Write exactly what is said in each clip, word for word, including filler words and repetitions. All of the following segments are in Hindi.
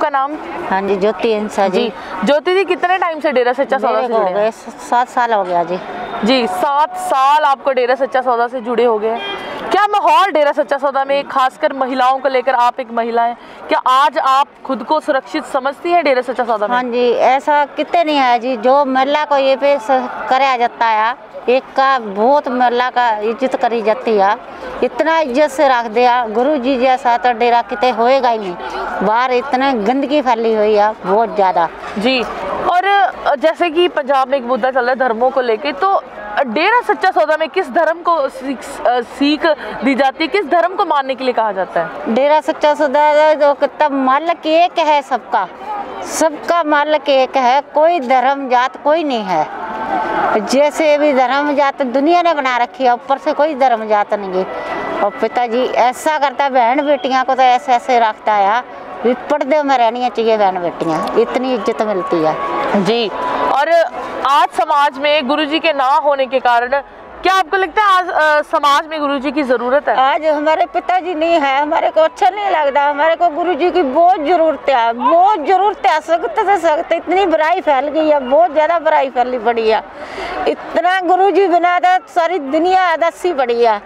आपका नाम? हाँ जी, ज्योति इंसा जी। ज्योति जी, कितने टाइम से डेरा सच्चा सौदा से जुड़े हैं? सात साल हो गया जी। जी, सात साल आपको डेरा सच्चा सौदा से जुड़े हो गए। क्या माहौल डेरा सच्चा सौदा में, खासकर महिलाओं को लेकर, आप एक महिला हैं, क्या आज आप खुद को सुरक्षित समझती हैं डेरा सच्चा सौदा में? हाँ जी, ऐसा कितने नहीं है जी, जो महिला को ये पे कराया जाता है, एक का बहुत महिला का इज्जत करी जाती है, इतना इज्जत से रख दिया। गुरु जी जैसा तो डेरा कितने होएगा ही नहीं, बाहर इतने गंदगी फैली हुई है बहुत ज़्यादा जी। और जैसे कि पंजाब में एक मुद्दा चल रहा है धर्मों को लेके, तो डेरा सच्चा सौदा में किस धर्म को सीख, सीख दी जाती है, किस धर्म को मानने के लिए कहा जाता है? डेरा सच्चा सौदा जो कितना मालिक एक है, सबका सबका मालिक एक है, कोई धर्म जात कोई नहीं है। जैसे भी धर्म जात दुनिया ने बना रखी है, ऊपर से कोई धर्म जात नहीं है। और पिताजी ऐसा करता, बहन बेटियां को तो ऐसे ऐसे रखता है, पर्दे में रहनी चाहिए बहन बेटियां, इतनी इज्जत मिलती है जी। और आज समाज में गुरुजी के ना होने के कारण क्या आपको लगता है आज आ, समाज में गुरुजी की जरूरत है? आज हमारे पिताजी नहीं है, हमारे को अच्छा नहीं लगता, हमारे को गुरुजी की बहुत जरूरत है, बहुत जरूरत है, सख्त से सख्त। इतनी बुराई फैल गई है, बहुत ज्यादा बुराई फैली पड़ी है, इतना गुरुजी बिना था सारी दुनिया दसी पड़ी है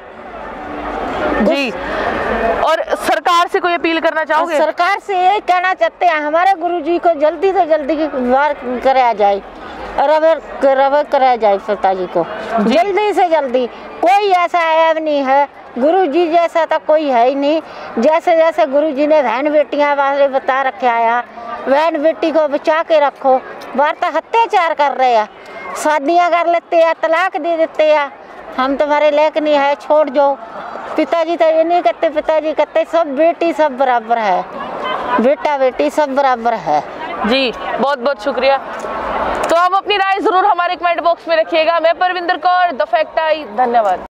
जी। और सरकार से कोई अपील करना चाहोगे? सरकार से यही कहना चाहते हैं, हमारे गुरुजी को जल्दी से जल्दी बार कराया जाए, रबर रबर कराया जाए पिताजी को जल्दी से जल्दी। कोई ऐसा ऐब नहीं है, गुरुजी जैसा तो कोई है ही नहीं। जैसे जैसे गुरुजी ने बहन बेटियां वाले बता रखे आया, बहन बेटी को बचा के रखो, बार तो अत्याचार कर रहे हैं, शादियां कर लेते हैं, तलाक दे देते हैं, हम तुम्हारे लायक नहीं है, छोड़ जाओ। पिताजी तो ये नहीं कहते, पिताजी कहते सब बेटी सब बराबर है, बेटा बेटी सब बराबर है जी। बहुत बहुत शुक्रिया। तो आप अपनी राय जरूर हमारे कमेंट बॉक्स में रखिएगा। मैं Parvinder Kaur, the Fact Eye, धन्यवाद।